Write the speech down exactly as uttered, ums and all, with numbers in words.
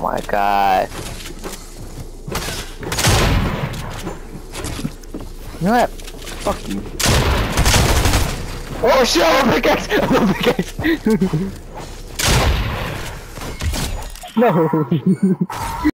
my god. You know what? Fuck you. Oh shit, I'm a pickaxe! I'm a pickaxe! No!